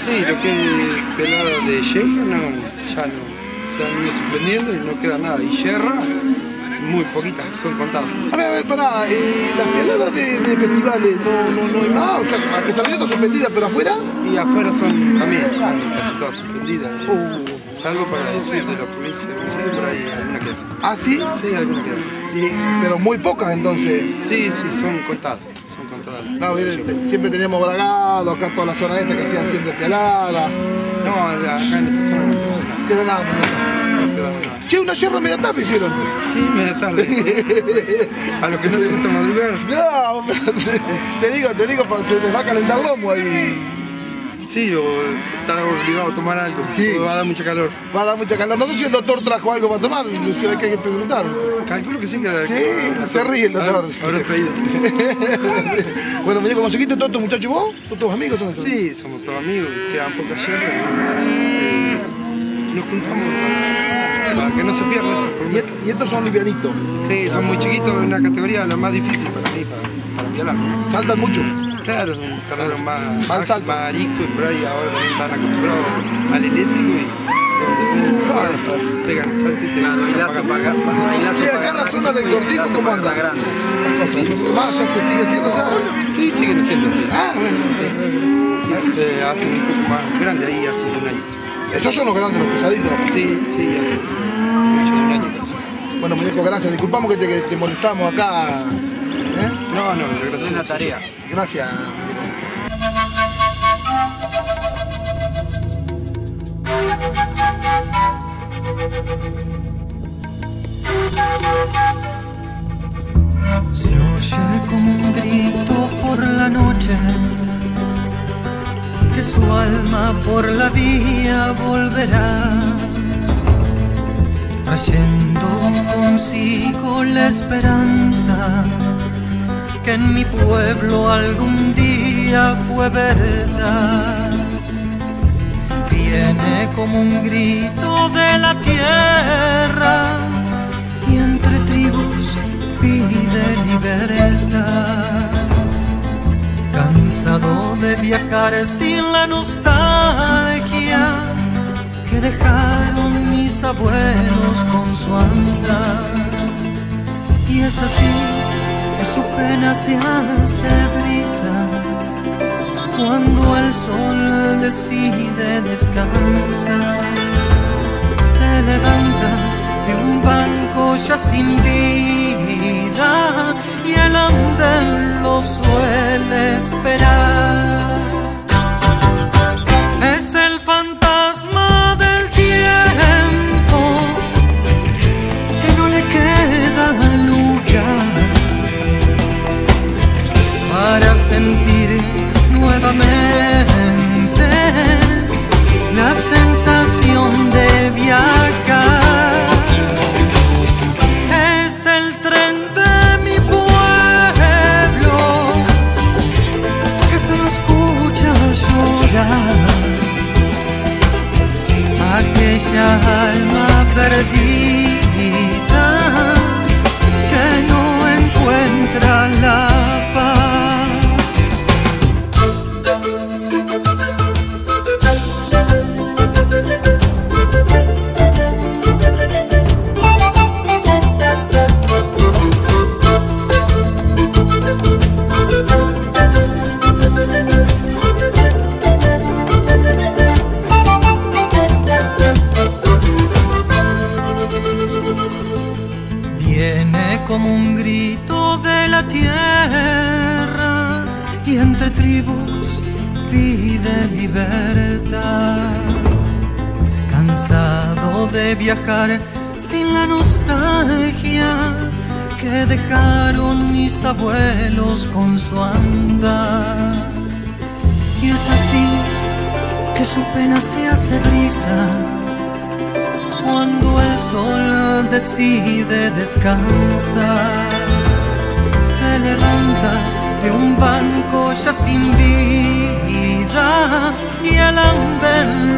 Sí, lo que es pelada de yeca ya no. Se han ido suspendiendo y no queda nada. Y yerra, muy poquitas, son contadas. A ver, pará, las peladas de festivales no hay más, o sea, que están suspendidas, pero afuera. Y afuera son también casi todas suspendidas. Salvo para el sur de la provincia de Buenos Aires, por ahí alguna queda. ¿Ah, sí? Sí, alguna queda. Pero muy pocas entonces. Sí, son contadas. No, siempre teníamos Bragado, acá toda la zona esta que hacían siempre peladas. No, acá en esta zona no queda nada. Che, una yerra media tarde hicieron. Sí, media tarde. A los que no les gusta madrugar. No, te digo, se les va a calentar el lomo ahí. Sí, o está obligado a tomar algo. Sí. Va a dar mucha calor. Va a dar mucha calor. No sé si el doctor trajo algo para tomar, si hay que preguntar. Calculo que sí. Sí, se ríe el doctor. Habrá traído. Bueno, me dijo, ¿conseguiste todos tus muchachos vos? ¿Todos tus amigos? Sí, somos todos amigos. Quedan pocas yerras. Nos juntamos para que no se pierda. ¿Y estos son livianitos? Sí, son muy chiquitos, es una categoría la más difícil para mí, para violar. ¿Saltan mucho? Claro, son terrenos más ariscos y por ahí ahora también están acostumbrados al eléctrico y pegan el salto y te ganan. Sí, acá en la zona del Cortijo, ¿cómo anda? ¿Más ya se sigue haciendo ya? Sí, siguen haciendo así. Ah, bueno. Hacen un poco más grande ahí hace un año. ¿Esos son los grandes, los pesaditos? Sí, hace mucho de un año casi. Bueno, muñeco, gracias. Disculpamos que te molestamos acá. No, gracias. Es una tarea. Gracias. Se oye como un grito por la noche, que su alma por la vía volverá, trayendo consigo la esperanza que en mi pueblo algún día fue verdad. Viene como un grito de la tierra y entre tribus pide libertad. Cansado de viajar sin la nostalgia que dejaron mis abuelos con su andar. Y es así que su pena se hace brisa cuando el sol decide descansar. Se levanta de un banco ya sin vida y el andén lo suele esperar. Es el fantasma del tiempo que no le queda lugar para sentir nuevamente la sensación de viajar. Es el tren de mi pueblo que se lo escucha llorar, aquella alma perdida que no encuentra la paz. Viene como un grito de la tierra y entre tribus pide libertad. Cansado de viajar sin la nostalgia que dejaron mis abuelos con su andar. Y es así que su pena se hace brisa cuando el sol decide descansar. Se levanta de un banco ya sin vida y el andén